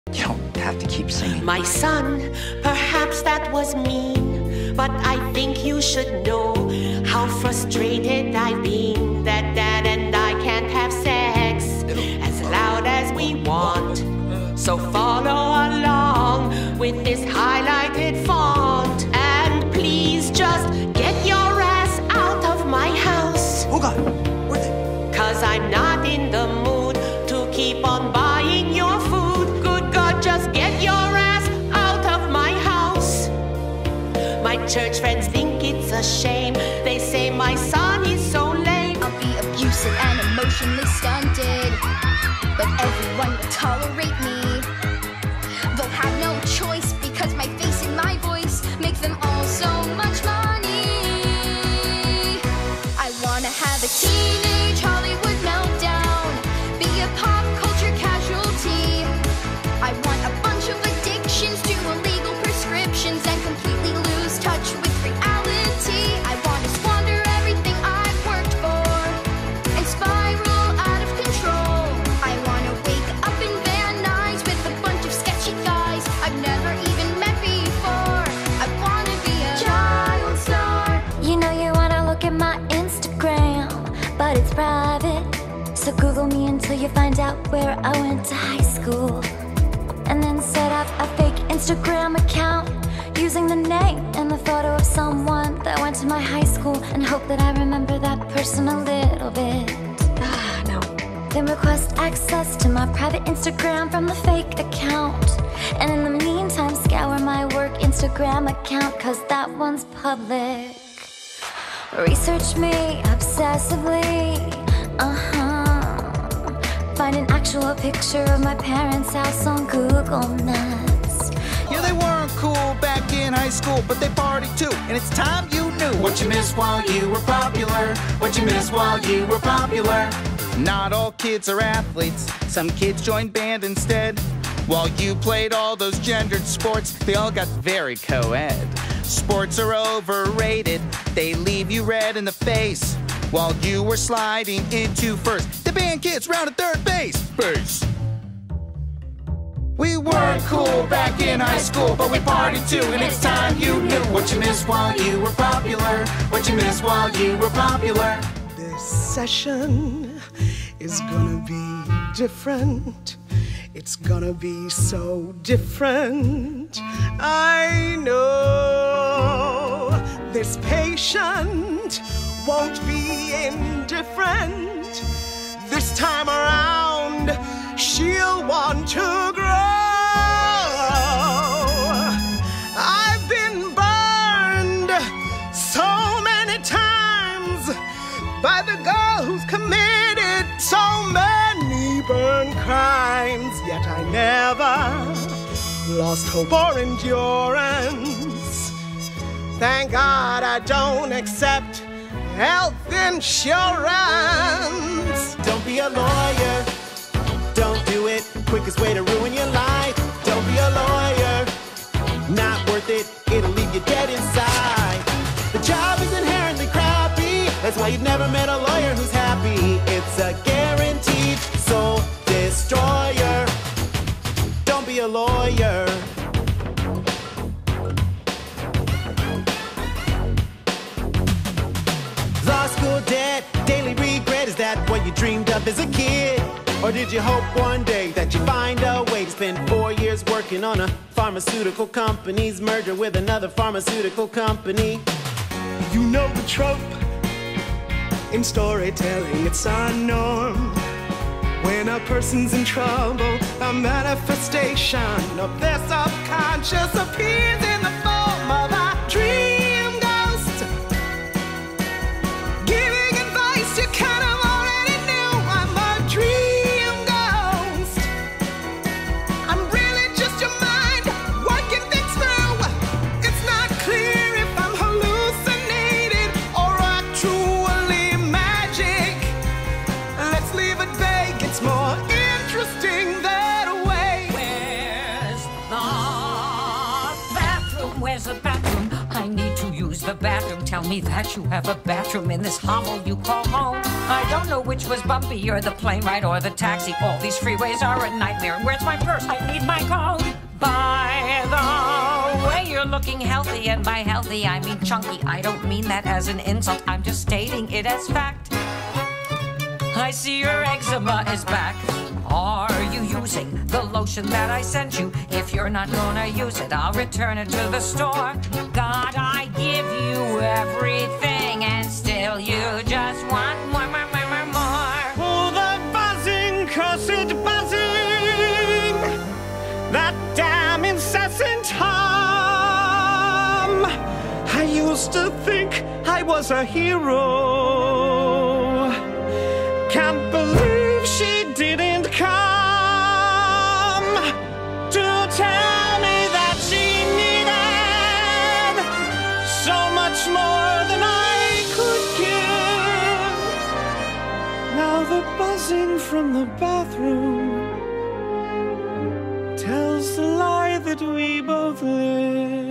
You don't have to keep singing. My son, perhaps that was mean, but I think you should know how frustrated I've been that Dad and I can't have sex as loud as we want. So follow along with this highlighted font, and please just get your ass out of my house. Oh God, where are they? 'Cause I'm not in the mood to keep on buying your food. Good God, just get your ass out of my house. My church friends think it's a shame. They say my son is so lame. I'll be abusive and emotionally stunted, but everyone will tolerate me. They'll have no choice because my face and my voice make them all so much money. I wanna have a teenage Hollywood meltdown, be a pop culture casualty. I want a bunch of addictions to illegal prescriptions and completely lose touch with reality. I want to squander everything I've worked for and spiral out of control. I want to wake up in Van Nuys with a bunch of sketchy guys I've never even met before. I want to be a child star. You know you wanna look at my Instagram, but it's private. So Google me until you find out where I went to high school, and then set up a fake Instagram account using the name and the photo of someone that went to my high school, and hope that I remember that person a little bit. No. Then request access to my private Instagram from the fake account, and in the meantime scour my work Instagram account, 'cause that one's public. Research me obsessively, find an actual picture of my parents' house on Google Maps. Yeah, they weren't cool back in high school, but they partied too, and it's time you knew what you missed while you were popular. What you missed while you were popular. Not all kids are athletes. Some kids joined band instead. While you played all those gendered sports, they all got very co-ed. Sports are overrated. They leave you red in the face. While you were sliding into first, the band kids rounded third base. Base. We weren't cool back in high school, but we partied too, and it's time you knew what you missed while you were popular. What you missed while you were popular. This session is gonna be different. It's gonna be so different. I know this patient won't be indifferent. This time around, she'll want to grow. I've been burned so many times by the girl who's committed so many burn crimes, yet I never lost hope or endurance. Thank God I don't accept health insurance. Don't be a lawyer. Don't do it. Quickest way to ruin your life. Don't be a lawyer. Not worth it. It'll leave you dead inside. The job is inherently crappy. That's why you've never met a lawyer who's happy. It's a guaranteed soul destroyer. Don't be a lawyer. Law school debt, daily regret. Is that what you dreamed of as a kid? Or did you hope one day that you'd find a way to spend 4 years working on a pharmaceutical company's merger with another pharmaceutical company? You know the trope in storytelling, it's our norm. When a person's in trouble, a manifestation of their subconscious appears in the form of a dream ghost, giving advice you kind of already knew. I'm a dream ghost. I'm really just your mind working things through. It's not clear if I'm hallucinated or actually magic. Let's leave it vague. It's more interesting that way. Where's the bathroom? Where's the bathroom? tell me that you have a bathroom in this hovel you call home. I don't know which was bumpier, the plane ride or the taxi. All these freeways are a nightmare. Where's my purse? I need my code. By the way, you're looking healthy, and by healthy I mean chunky. I don't mean that as an insult, I'm just stating it as fact. I see your eczema is back. Are you using the lotion that I sent you? If you're not gonna use it, I'll return it to the store. God, I give you everything, and still you just want more, more, more, more, more. Oh, the buzzing, cursed buzzing, that damn incessant hum. I used to think I was a hero. Can't believe she didn't come to tell me that she needed so much more than I could give. Now the buzzing from the bathroom tells the lie that we both live.